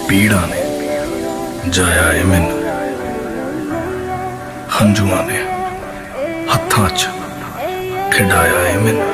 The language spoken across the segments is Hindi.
पीड़ा ने जाया है मैनू, हंजुआ ने हत्थां च खिडाया है मैनू।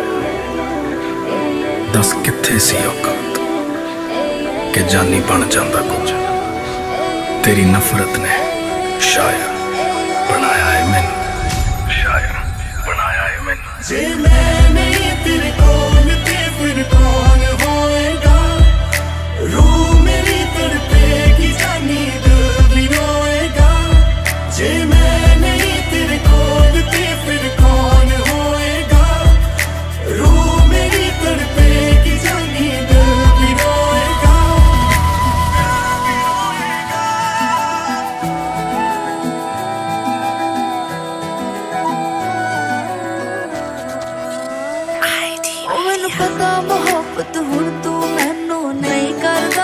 दस कित्थे सी औकात कि जानी बन जांदा कुछ, तेरी नफरत ने शायर बनाया है मैनू, शायर बनाया है मैनू। जे मैं नहीं तेरे कौन ते फिर कौन होएगा, रूह मेरी तड़पेगी जानी दिल भी रोएगा। जे मैं नहीं तेरे कौन ते फिर कौन होएगा, रूह मेरी तड़पेगी जानी दिल भी रोएगा। मैनू पता मोहब्बत हुण तू मैनू नहीं करदा,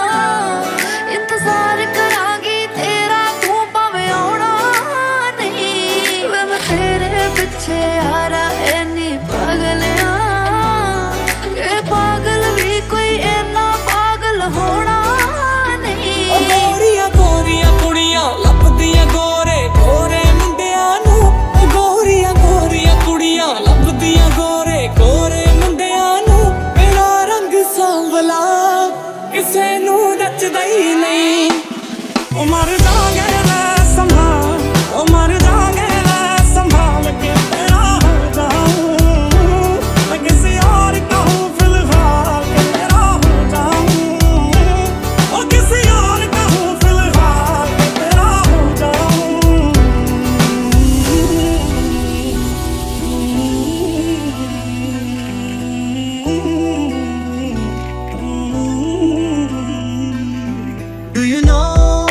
इंतजार करांगी तेरा तू भावें आउणा नहीं। वे मैं तेरे पिछे यारा इन्नी पागल हां, ये पागल भी कोई इन्ना पागल होना नहीं। गोरियां गोरियां कुड़ियां लभदियां गोरे गोरे मुंडियां नू, गोरियां गोरियां कुड़ियां लभदियां गोरे गोरे मुंडियां नू। मेरा रंग सांवला किसे नू नचदा ही नहीं। ओ मर जागे वे संभाल, ओ मर जागे वे संभाल के तेरा हो जाऊं। मैं किसी और का हूं फिलहाल के तेरा हो जाऊं। ओ किसी और का हूं फिलहाल के तेरा हो जाऊं। Do you know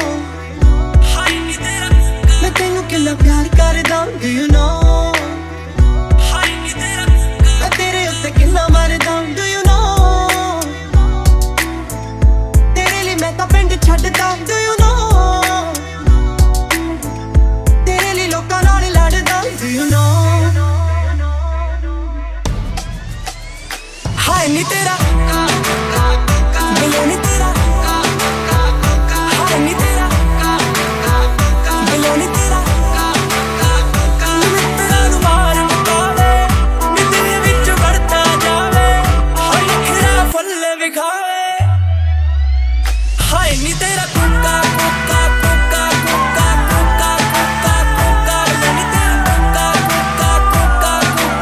मैं तेनू कितना प्यार करदा? Do you know मैं तेरे उत्ते कितना मरदा? Do you know तेरे लिए मैं तां पिंड छड्डदा? Do you know तेरे लिए लोकां नाल लड़दा? Do you know हाय नी तेरा बिलो नी तेरा, हाय नी तेरा बिलो नी तेरा। मित्तरां नूं मार मुकावे नी तेरे विच वड़दा जावे, हाय निखरा फुੱਲ विखावे। हाय नी तेरा कुक्का कुक्का कुक्का कुक्का कुक्का कुक्का कुक्का, नी तेरा कुक्का कुक्का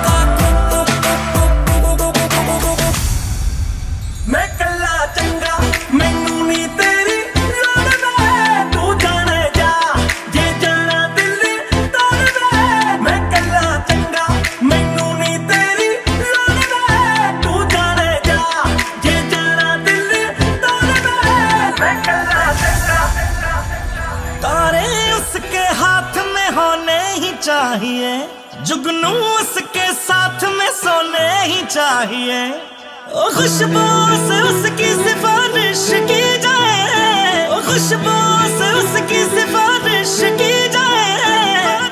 कुक्का कुक्का। मैं कल्ला चंगा मैनू नी तेरी लोड़ वे, तू जाने जा जे जाना दिल तोड़ वे। मैं कल्ला चंगा मैनू नी तेरी लोड़ वे, तू जाने जा जे जाना दिल तोड़ वे। मैं कल्ला चंगा। तारे उसके हाथ में होने ही चाहिए, जुगनू उसके साथ में सोने ही चाहिए। ओ खुशबू से उसकी सिफारिश की जाए, ओ खुशबू से उसकी सिफारिश की जाए।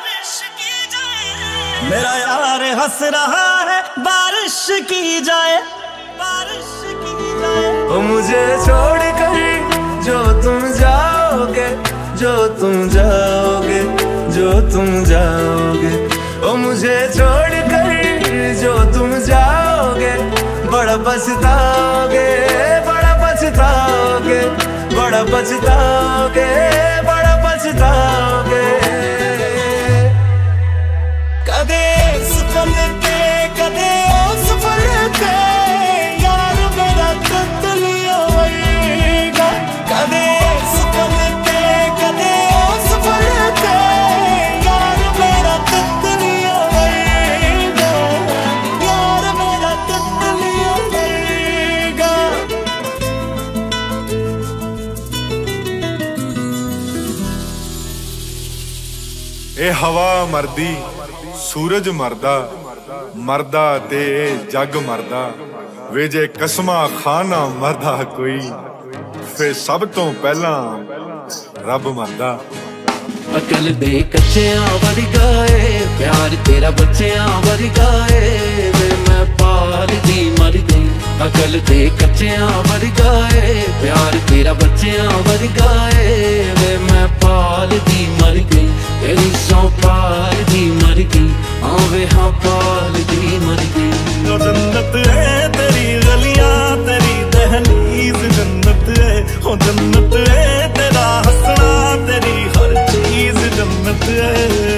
मेरा यार हंस रहा है बारिश की जाए, बारिश की जाए। ओ मुझे छोड़ कर जो तुम जाओगे, जो तुम जाओगे, जो तुम जाओगे। ओ मुझे छोड़ कर जो तुम जाओगे, बड़ा पछताओगे, बड़ा पछताओगे, बड़ा पछताओगे, बड़ा पछताओगे। कदे सफल पे कदे असफल पे यार मेरा ततलिया होएगा। कदे सफल पे कदे असफल पे यार मेरा ततलिया होएगा, यार मेरा ततलिया होएगा। ए हवा मरदी सूरज मरदा, मरदा ते जग मरदा। वे जे कसमा खाना मरदा कोई, फिर सब तो पहला रब मरदा। अकल दे कच्चियां वर्गा ए प्यार तेरा बच्चियां वर्गा ए वे मैं पाल दी मर गई। अकल दे कच्चियां वर्गा ए प्यार तेरा बच्चियां वर्गा ए वे मैं पाल दी मर गई। तेरी सौ पाल दी मर गई हाँ वे हाँ पाल दी मर गई। जन्नत है तेरी गलियां तेरी दहलीज जन्नत है हो जन्नत है तेरा हंसना तेरी हर चीज जन्नत है।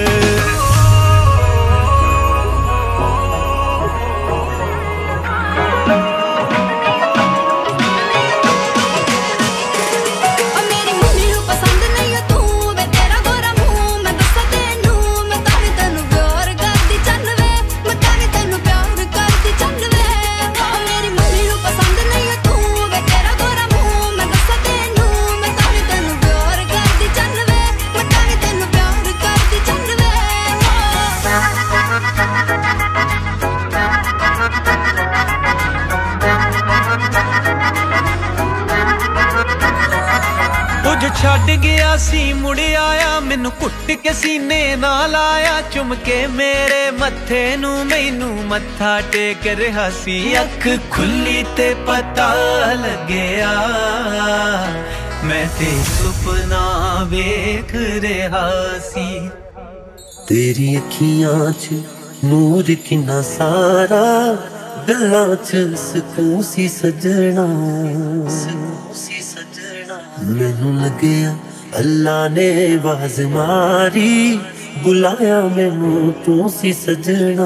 ਛੱਡ ਗਿਆ ਸੀ ਮੁੜ ਆਇਆ ਮੈਨੂੰ ਘੁੱਟ ਕੇ ਸੀਨੇ ਨਾਲ ਆਇਆ ਚੁੰਮ ਕੇ ਮੇਰੇ ਮੱਥੇ ਨੂੰ ਮੈਨੂੰ ਮੱਥਾ ਟੇਕ ਰਿਹਾ ਸੀ। ਅੱਖ ਖੁੱਲੀ ਤੇ ਪਤਾ ਲੱਗਿਆ ਮੈਂ ਤੇ ਸੁਪਨਾ ਵੇਖ ਰਿਹਾ ਸੀ। तेरी अखियां च नूर किन्ना सारा गल्लां च सकून सी सजना। मैनू लग्या अल्लाह ने आवाज मारी बुलाया मैनू तू सी सजना।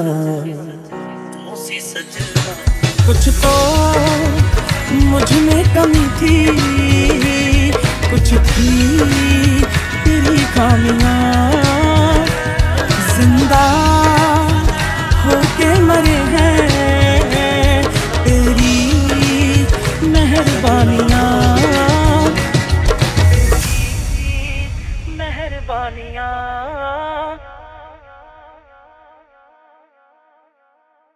कुछ तो मुझ में कमी थी कुछ थी तेरी खामियां जिंदा होके मरे हैं तेरी मेहरबानियां मेहरबानियां।